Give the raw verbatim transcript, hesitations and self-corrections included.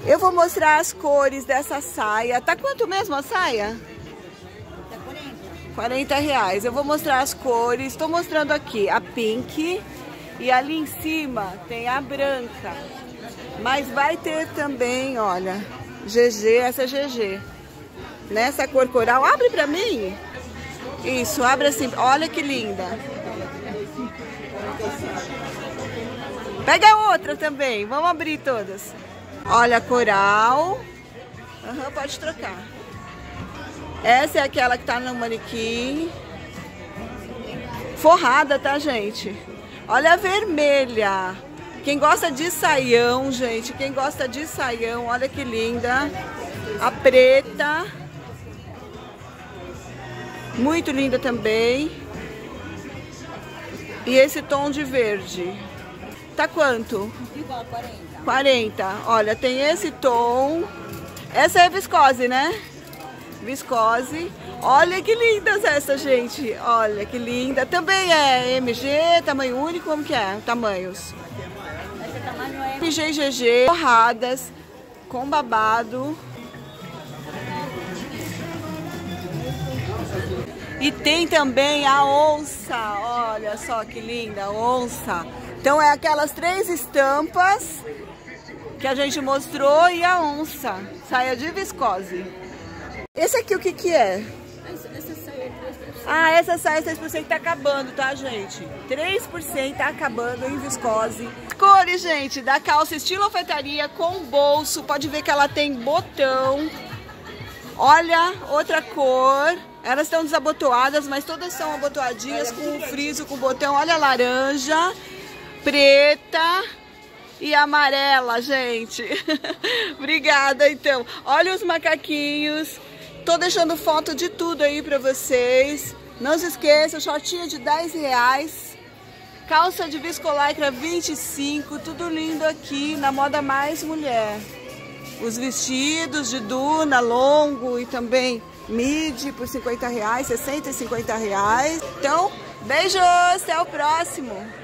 Eu vou mostrar as cores dessa saia. Tá quanto mesmo a saia? Tá quarenta. quarenta reais. Eu vou mostrar as cores. Estou mostrando aqui a pink. E ali em cima tem a branca. Mas vai ter também, olha, G G, essa é G G. Nessa cor coral. Abre pra mim. Isso, abre assim. Olha que linda. Pega outra também. Vamos abrir todas. Olha, coral. Uhum, pode trocar. Essa é aquela que tá no manequim. Forrada, tá, gente? Olha a vermelha. Quem gosta de saião, gente. Quem gosta de saião, olha que linda. A preta. Muito linda também. E esse tom de verde. Tá quanto? Igual, quarenta. quarenta. Olha, tem esse tom. Essa é viscose, né? Viscose. Olha que lindas essa, gente. Olha que linda. Também é M G, tamanho único, como que é? Tamanhos. Esse tamanho é M G e G G, forradas, com babado. E tem também a onça. Olha só que linda, onça. Então é aquelas três estampas que a gente mostrou e a onça. Saia de viscose. Esse aqui o que que é? Essa, essa saia é três por cento. Ah, essa saia três por cento tá acabando, tá, gente? três por cento tá acabando em viscose. Cores, gente, da calça estilo alfaiataria com bolso. Pode ver que ela tem botão. Olha, outra cor. Elas estão desabotoadas, mas todas são abotoadinhas com friso, com botão. Olha a laranja, preta e amarela, gente. Obrigada, então. Olha os macaquinhos. Tô deixando foto de tudo aí pra vocês. Não se esqueça, shortinho de dez reais. Calça de viscolaicra vinte e cinco. Tudo lindo aqui na Moda Mais Mulher. Os vestidos de duna, longo e também midi por cinquenta reais, sessenta e cinquenta reais. Então, beijos, até o próximo.